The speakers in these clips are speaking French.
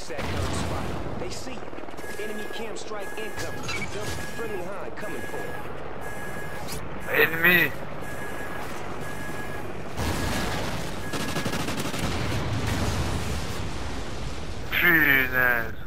SATCOM spotted. They see you. Enemy cam strike incoming. Friendly Hind coming for you. Ennemi. Punaise.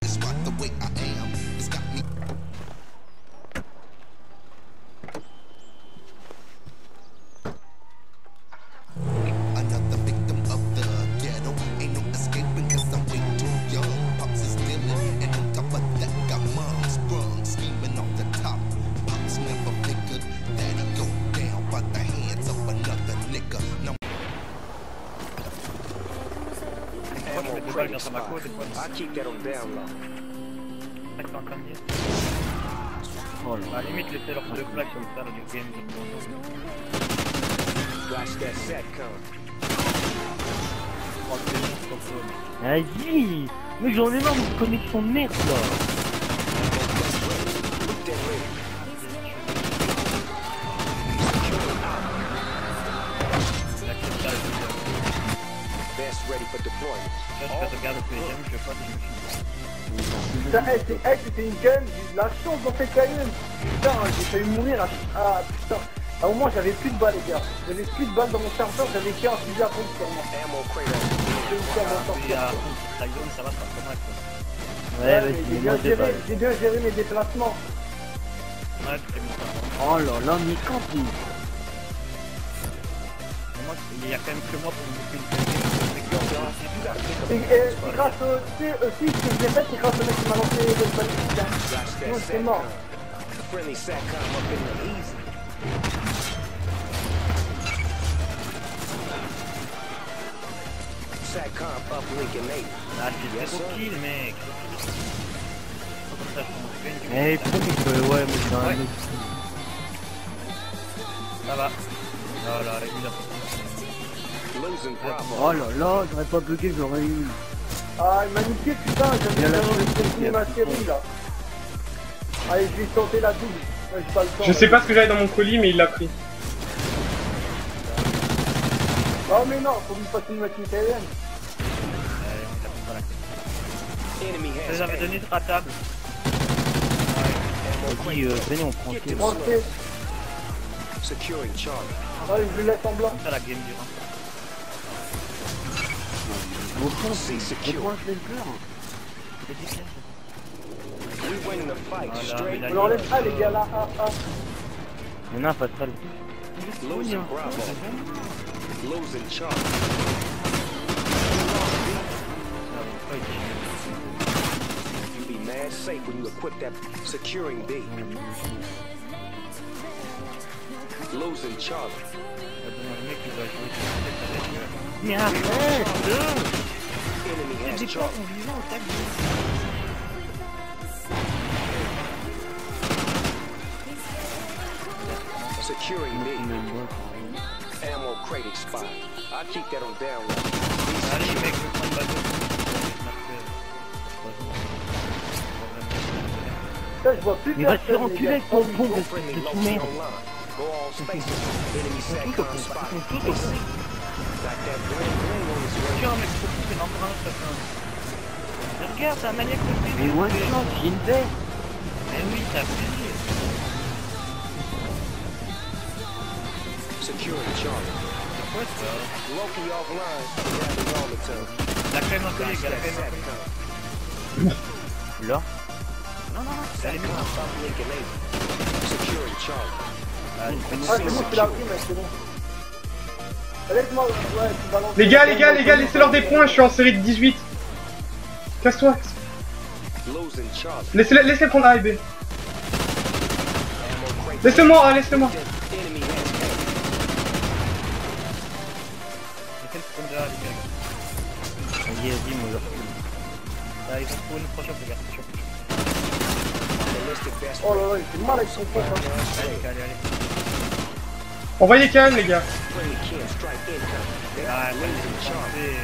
I keep that on down low. Oh là. À la limite, laissez leur deux plaques comme ça, du game. Watch that SATCOM. Vas-y. Mais j'en ai marre de cette connexion de merde là. Look that ready. Best ready for deployment. Je regarde le PGM, je vais pas Putain, c'était une gun, j'ai eu de la chance dans cette canyon. Putain, j'ai failli mourir putain. À un moment, j'avais plus de balles, les gars. J'avais plus de balles dans mon chargeur, j'avais qu'un fusil à pompe sur moi. Ammo crate out. J'ai réussi à m'en sortir. La zone, ça va pas trop mal quoi. Ouais, mais vas-y, j'ai bien géré mes déplacements. Ouais, c'est bon. Oh là là, mais quand il... Moi, il y a quand même que moi pour me boucler une Et grâce au... Tu sais aussi, ce que j'ai fait, c'est grâce au mec qui m'a lancé le balistique. Sinon, c'est mort. Friendly SATCOM up in the easy. SATCOM uplink enabled. Ah, j'ai zéro kill, mec. Eh, pourquoi tu peux... Ouais, mais c'est un autre... Ça va. Oh là, il a... Losing Bravo. Oh là là, j'aurais pas bugué, j'aurais eu... Ah, il m'a niqué, putain, j'avais terminé ma série, là. Allez, je vais tenter la double. Ouais, j'ai pas le temps. Je sais pas ce que j'avais dans mon colis, mais il l'a pris. Oh, mais non, faut que je fasse une machine KM. Allez, on tape pas la tête. Enemy Je has les avais donné de ratable. Vas-y, venez, on prend Get le them Ok. securing Charlie. Allez, je le laisse en blanc. Ça la game durant. Au fond, C c'est secure. moi je vais le faire. We winning the fight Voilà, straight. mais On enlève ça, les gars, là. Il y en a un pas très... Losing Bravo. Losing Charlie. You be mad safe when you equip that securing B. Losing Charlie. Mais arrête! Enemy has Charlie. Securing B. Ammo crate expired. I keep that on down low. Allez, mec, je prends le bateau. Putain, je vois plus Mais va te faire personne, les enculer gars. avec ton pont, Friendly de low tout merde! online. Go all spaces. Enemy SATCOM spotted. They see you. Got that bling bling on his way. Tiens, mec, faut que c'est l'empreinte, ça fait un... Regarde, c'est un maniaque de fusil. Mais one shot, j'ai une veste! Mais oui, t'as fusil. Securing Charlie. C'est quoi ça? Loki offline. Grabbing all the time. La crème un peu, les gars, la crème un peu. Là? Non, non, non, c'est SATCOM uplink enabled. Securing Charlie. Ah, c'est bon, tu l'as pris, mec, c'est bon. Laisse-moi, ouais, tu balances. Les gars, laissez-leur des points, je suis en série de 18. Casse-toi. Losing Charlie. Laissez prendre A et B. Laissez-moi, laissez-moi. Enemy has J'ai fait le spawn de là, les gars. Vas-y, vas-y, moi je recule. Là, ils vont spawn prochain, les gars, prochain. ballistic vest. Oh là là, il fait mal avec son pote. Hein. Allez, allez, allez. Envoyez Khan, les gars. Friendly cam strike incoming. Ah, Losing Charlie.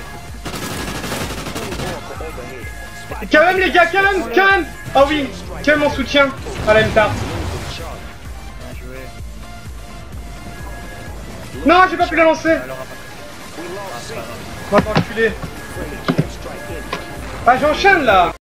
Oracle overhead. Khan, les gars, Khan. Ah oui, Khan en soutien à la MTA. Losing Charlie. Bien joué. Non, j'ai pas pu la lancer. Alors, We lost C. On va t'enculer. Friendly cam strike incoming. Bah j'enchaîne là.